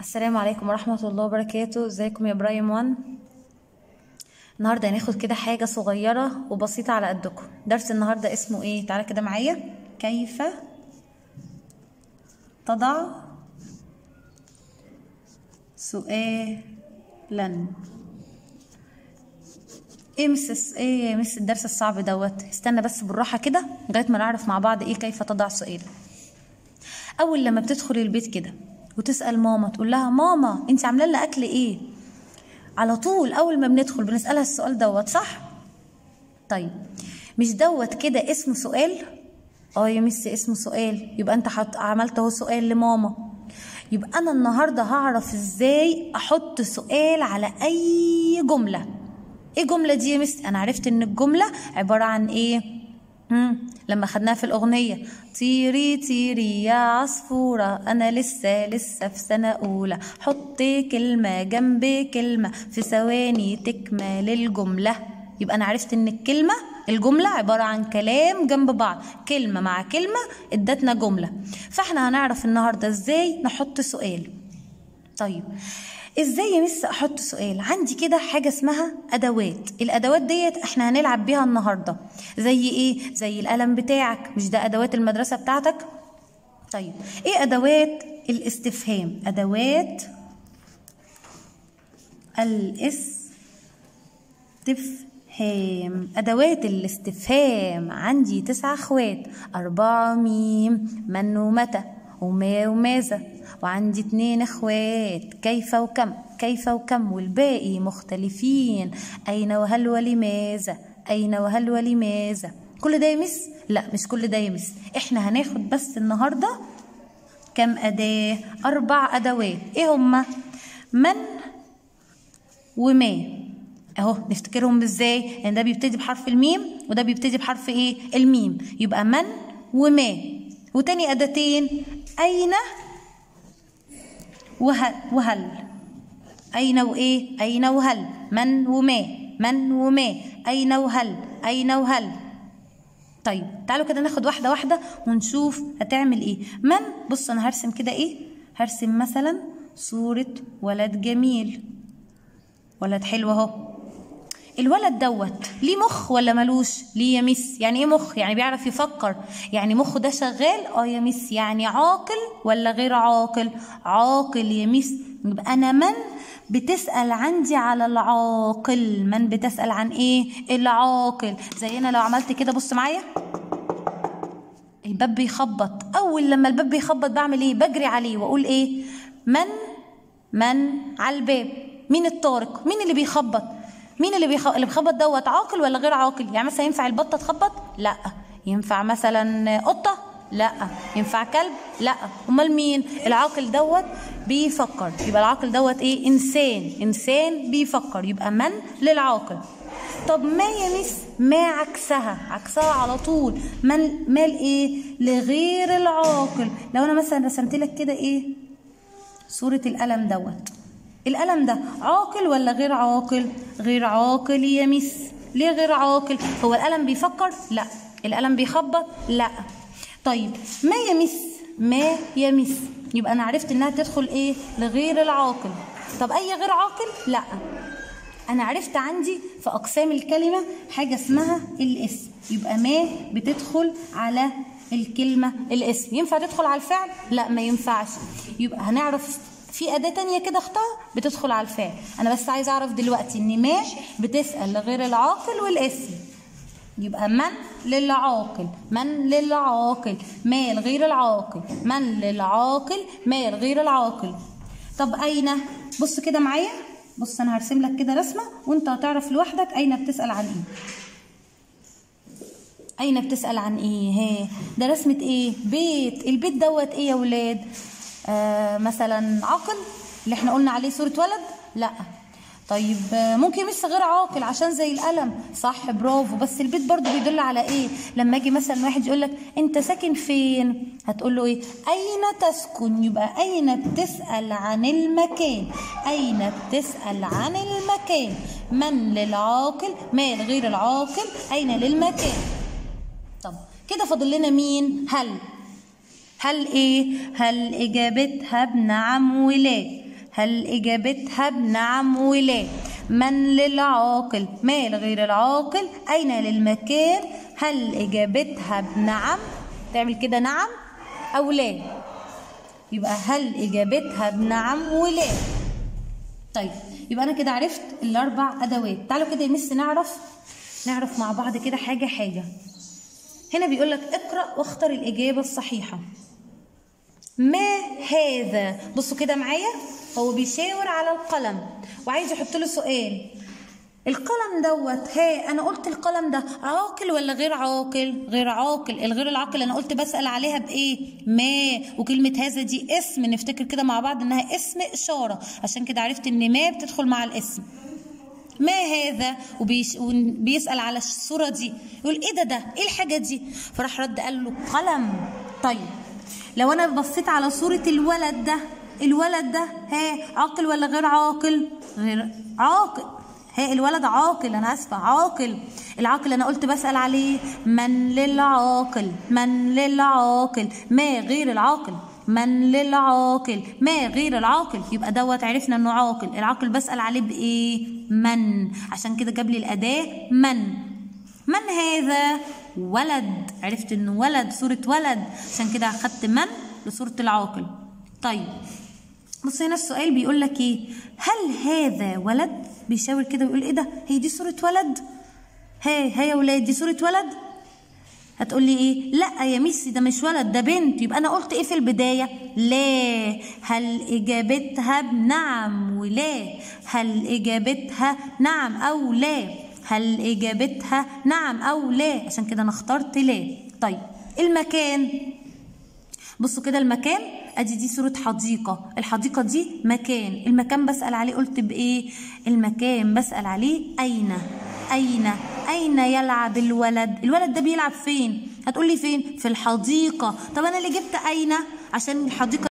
السلام عليكم ورحمة الله وبركاته. ازيكم يا ابراهيم 1؟ النهاردة هناخد كده حاجة صغيرة وبسيطة على قدكم. درس النهاردة اسمه ايه؟ تعالى كده معايا. كيف تضع سؤالا. ايه مس الدرس الصعب دوت؟ استنى بس بالراحة كده لغاية ما نعرف مع بعض ايه كيف تضع سؤال. اول لما بتدخل البيت كده وتسأل ماما، تقول لها ماما انت عامله لنا اكل ايه؟ على طول اول ما بندخل بنسألها السؤال دوت، صح؟ طيب مش دوت كده اسمه سؤال؟ يا مس اسمه سؤال. يبقى انت عملت اهو سؤال لماما. يبقى انا النهارده هعرف ازاي احط سؤال على اي جمله. ايه الجمله دي يا مس؟ انا عرفت ان الجمله عباره عن ايه؟ لما خدناها في الأغنية، طيري طيري يا عصفورة أنا لسه في سنة أولى، حطي كلمة جنب كلمة في ثواني تكمل الجملة. يبقى أنا عرفت إن الجملة عبارة عن كلام جنب بعض، كلمة مع كلمة ادتنا جملة. فاحنا هنعرف النهاردة ازاي نحط سؤال. طيب ازاي يا مس احط سؤال؟ عندي كده حاجه اسمها ادوات. الادوات ديت احنا هنلعب بيها النهارده. زي ايه؟ زي القلم بتاعك، مش ده ادوات المدرسه بتاعتك؟ طيب ايه ادوات الاستفهام؟ ادوات ادوات الاستفهام عندي 9 اخوات، 4 ميم، من ومتى وما وماذا، وعندي 2 اخوات، كيف وكم، كيف وكم، والباقي مختلفين، اين وهل ولماذا، اين وهل ولماذا. كل ده يا مس؟ لا مش كل ده يا مس، احنا هناخد بس النهارده كم اداه؟ 4 ادوات. ايه هما؟ من وما. اهو نفتكرهم ازاي؟ يعني ده بيبتدي بحرف الميم وده بيبتدي بحرف ايه؟ الميم. يبقى من وما. وتاني اداتين اين وهل. اين وايه؟ اين وهل. من وما، من وما، اين وهل، اين وهل. طيب تعالوا كده ناخد واحده واحده ونشوف هتعمل ايه. من، بص انا هرسم كده ايه؟ هرسم مثلا صوره ولد جميل، ولد حلو اهو. الولد دوت ليه مخ ولا ملوش؟ ليه يا مس. يعني ايه مخ؟ يعني بيعرف يفكر، يعني مخه ده شغال. يا مس. يعني عاقل ولا غير عاقل؟ عاقل يا مس. يبقى انا من بتسأل عندي على العاقل. من بتسأل عن ايه؟ العاقل. زي انا لو عملت كده، بص معايا، الباب بيخبط. اول لما الباب بيخبط بعمل ايه؟ بجري عليه واقول ايه؟ من على الباب. مين الطارق؟ مين اللي بيخبط؟ مين اللي بيخبط دوت؟ عاقل ولا غير عاقل؟ يعني مثلا ينفع البطه تخبط؟ لا. ينفع مثلا قطه؟ لا. ينفع كلب؟ لا. امال مين؟ العاقل دوت بيفكر. يبقى العاقل دوت ايه؟ انسان بيفكر. يبقى من للعاقل. طب ما يا مس؟ ما عكسها على طول. مال ايه؟ لغير العاقل. لو انا مثلا رسمت لك كده ايه؟ صوره القلم دوت. القلم ده عاقل ولا غير عاقل؟ غير عاقل يا مس. ليه غير عاقل؟ هو القلم بيفكر؟ لا. القلم بيخبط؟ لا. طيب ما يا مس. يبقى انا عرفت انها تدخل ايه؟ لغير العاقل. طب اي غير عاقل؟ لا. انا عرفت عندي في اقسام الكلمه حاجه اسمها الاسم. يبقى ما بتدخل على الكلمه الاسم. ينفع تدخل على الفعل؟ لا ما ينفعش. يبقى هنعرف في أداة تانية كده اختها بتدخل على الفعل. أنا بس عايز أعرف دلوقتي إن ما بتسأل لغير العاقل والاسم. يبقى من للعاقل، من للعاقل، ما لغير العاقل، من للعاقل، ما لغير العاقل. طب أين؟ بص كده معايا، بص أنا هرسم لك كده رسمة وأنت هتعرف لوحدك أين بتسأل عن إيه. أين بتسأل عن إيه؟ ده رسمة إيه؟ بيت. البيت دوت إيه يا ولاد؟ مثلا عاقل اللي احنا قلنا عليه صورة ولد؟ لا. طيب ممكن مش غير عاقل عشان زي القلم، صح برافو. بس البيت برضو بيدل على ايه؟ لما اجي مثلا واحد يقول لك انت ساكن فين، هتقول له ايه؟ اين تسكن. يبقى اين بتسأل عن المكان، اين بتسأل عن المكان. من للعاقل، ما لغير العاقل، اين للمكان. طب كده فاضل لنا مين؟ هل ايه؟ هل اجابتها بنعم ولا. هل إجابتها بنعم ولا؟ من للعاقل، ما لغير العاقل، أين للمكان، هل إجابتها بنعم، تعمل كده نعم أو لا، يبقى هل إجابتها بنعم ولا. طيب يبقى أنا كده عرفت الأربع أدوات. تعالوا كده يا مس نعرف مع بعض كده حاجة. هنا بيقول لك اقرأ واختر الإجابة الصحيحة. ما هذا؟ بصوا كده معايا، هو بيشاور على القلم وعايز يحط له سؤال. القلم دوت، انا قلت القلم ده عاقل ولا غير عاقل؟ غير عاقل. الغير العاقل انا قلت بسأل عليها بايه؟ ما. وكلمة هذا دي اسم، نفتكر كده مع بعض انها اسم اشارة، عشان كده عرفت ان ما بتدخل مع الاسم. ما هذا؟ وبيسأل على الصورة دي، يقول ايه ده ايه الحاجة دي؟ فراح رد قال له قلم. طيب لو انا بصيت على صورة الولد ده عاقل ولا غير عاقل؟ غير عاقل. الولد عاقل، انا اسفه عاقل. العاقل انا قلت بسأل عليه من للعاقل، من للعاقل، ما غير العاقل، من للعاقل، ما غير العاقل، يبقى دوت عرفنا انه عاقل. العاقل بسأل عليه بايه؟ من، عشان كده جاب لي الأداة من هذا؟ ولد، عرفت انه ولد، صورة ولد، عشان كده اخدت من لصورة العاقل. طيب بص هنا السؤال بيقول لك ايه؟ هل هذا ولد؟ بيشاور كده ويقول ايه ده؟ هي دي صورة ولد؟ يا ولاد دي صورة ولد؟ هتقول لي ايه؟ لا يا ميسي ده مش ولد ده بنت. يبقى انا قلت ايه في البداية؟ لا. هل اجابتها بنعم ولا؟ هل اجابتها نعم او لا؟ هل اجابتها نعم او لا؟ عشان كده انا اخترت لا. طيب المكان، بصوا كده المكان، ادي دي صورة حديقة، الحديقة دي مكان، المكان بسأل عليه قلت بايه؟ المكان بسأل عليه أين يلعب الولد؟ الولد ده بيلعب فين؟ هتقولي فين؟ في الحديقة. طب أنا اللي جبت أين عشان الحديقة